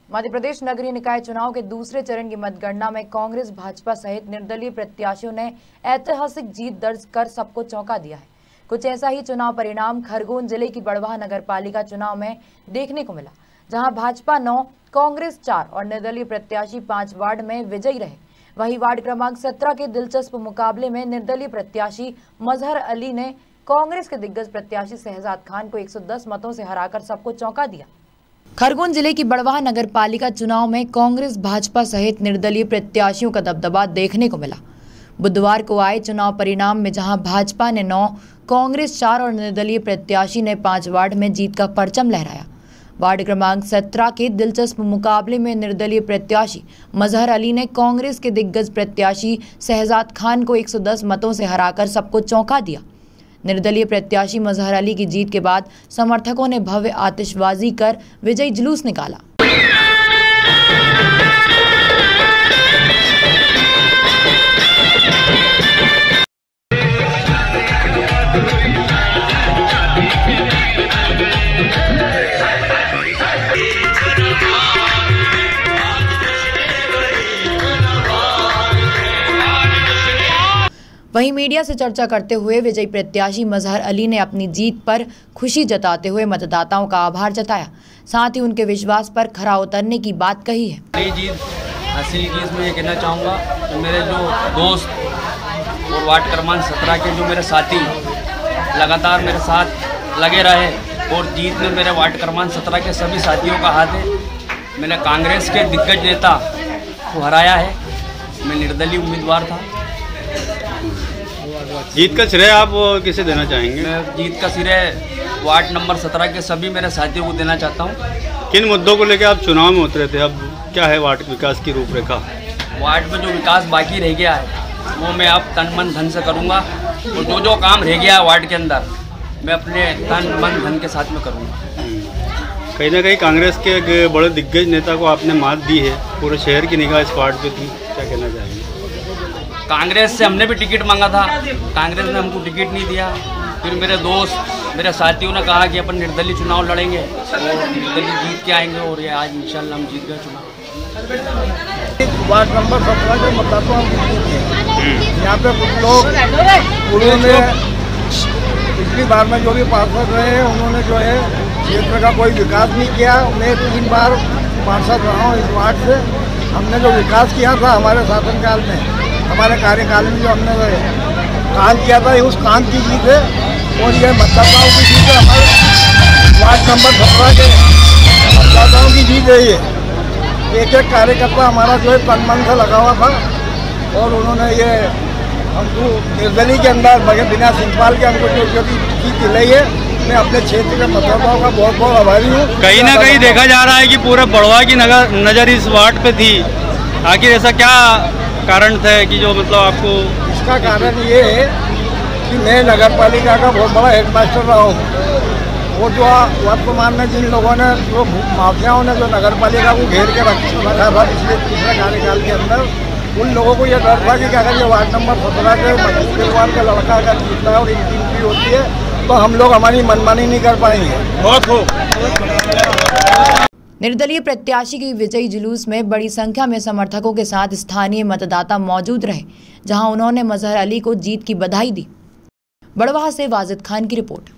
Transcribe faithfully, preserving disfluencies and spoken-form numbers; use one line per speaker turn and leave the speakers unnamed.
मध्य प्रदेश नगरीय निकाय चुनाव के दूसरे चरण की मतगणना में कांग्रेस, भाजपा सहित निर्दलीय प्रत्याशियों ने ऐतिहासिक जीत दर्ज कर सबको चौंका दिया है। कुछ ऐसा ही चुनाव परिणाम खरगोन जिले की बड़वाह नगर पालिका चुनाव में देखने को मिला, जहां भाजपा नौ, कांग्रेस चार और निर्दलीय प्रत्याशी पांच वार्ड में विजयी रहे। वहीं वार्ड क्रमांक सत्रह के दिलचस्प मुकाबले में निर्दलीय प्रत्याशी मजहर अली ने कांग्रेस के दिग्गज प्रत्याशी शहजाद खान को एक सौ दस मतों से हराकर सबको चौंका दिया। खरगोन जिले की बड़वाह नगर पालिका चुनाव में कांग्रेस, भाजपा सहित निर्दलीय प्रत्याशियों का दबदबा देखने को मिला। बुधवार को आए चुनाव परिणाम में जहां भाजपा ने नौ, कांग्रेस चार और निर्दलीय प्रत्याशी ने पांच वार्ड में जीत का परचम लहराया। वार्ड क्रमांक सत्रह के दिलचस्प मुकाबले में निर्दलीय प्रत्याशी मजहर अली ने कांग्रेस के दिग्गज प्रत्याशी शहजाद खान को एक सौ दस मतों से हराकर सबको चौंका दिया। निर्दलीय प्रत्याशी मजहर अली की जीत के बाद समर्थकों ने भव्य आतिशबाजी कर विजयी जुलूस निकाला। वहीं मीडिया से चर्चा करते हुए विजयी प्रत्याशी मजहर अली ने अपनी जीत पर खुशी जताते हुए मतदाताओं का आभार जताया, साथ ही उनके विश्वास पर खरा उतरने की बात कही है।
मेरी जीत हासिल की इसमें ये कहना चाहूँगा कि मेरे जो दोस्त और वार्ड क्रमांक सत्रह के जो मेरे साथी लगातार मेरे साथ लगे रहे और जीत में मेरे वार्ड क्रमांक सत्रह के सभी साथियों का हाथ है। मैंने कांग्रेस के दिग्गज नेता को हराया है। मैं निर्दलीय उम्मीदवार था।
जीत का श्रेय आप किसे देना चाहेंगे?
मैं जीत का श्रेय वार्ड नंबर सत्रह के सभी मेरे साथियों को देना चाहता हूं।
किन मुद्दों को लेकर आप चुनाव में उतरे थे? अब क्या है वार्ड विकास की रूपरेखा?
वार्ड में जो विकास बाकी रह गया है वो मैं अब तन मन धन से करूंगा और जो जो काम रह गया है वार्ड के अंदर मैं अपने तन मन धन के साथ में करूँगा।
कहीं ना कहीं कांग्रेस के एक बड़े दिग्गज नेता को आपने मात दी है, पूरे शहर की निगाह इस वार्ड पे थी, क्या कहना चाहेंगे?
कांग्रेस से हमने भी टिकट मांगा था, कांग्रेस ने हमको टिकट नहीं दिया। फिर मेरे दोस्त, मेरे साथियों ने कहा कि अपन निर्दलीय चुनाव लड़ेंगे और निर्दलीय जीत के आएंगे और ये आज इंशाल्लाह हम जीत गए चुनाव।
वार्ड नंबर सत्रह के मतदाताओं की जीत है। यहाँ पे कुछ लोग उन्होंने पिछली बार में जो भी पार्षद रहे हैं उन्होंने जो है क्षेत्र का कोई विकास नहीं किया। मैं तीन बार पार्षद रहा हूँ इस वार्ड से। हमने जो विकास किया था हमारे शासनकाल में, हमारे कार्यकाल में जो हमने काम किया था उस काम की जीत है और ये मतदाताओं की जीत है। हमारे वार्ड नंबर सत्रह के मतदाताओं की जीत है। ये एक एक कार्यकर्ता हमारा जो है तन मन से लगा हुआ था और उन्होंने ये हमको निर्दलीय के अंदर बगैर बिना सिंहपाल के हमको जो जीत दिलाई है। मैं अपने क्षेत्र के मतदाताओं का बहुत बहुत आभारी हूँ।
कहीं ना कहीं देखा जा रहा है कि पूरा बड़वाह की नगर नज़र इस वार्ड पे थी। आखिर ऐसा क्या कारण था कि जो मतलब आपको?
इसका कारण ये है कि मैं नगर पालिका का बहुत बड़ा हेडमास्टर रहा हूँ और जो वर्तमान में जिन लोगों ने, जो माफियाओं ने जो नगर पालिका को घेर के रखा था पिछले पिछले कार्यकाल के अंदर, उन लोगों को ये डर था कि अगर ये वार्ड नंबर सत्रह के परिवार का लड़का अगर जीतता है और इनकी एंट्री होती है तो हम लोग हमारी मनमानी नहीं कर पाएंगे। बहुत हो
निर्दलीय प्रत्याशी की विजयी जुलूस में बड़ी संख्या में समर्थकों के साथ स्थानीय मतदाता मौजूद रहे, जहां उन्होंने मजहर अली को जीत की बधाई दी। बड़वाह से वाजिद खान की रिपोर्ट।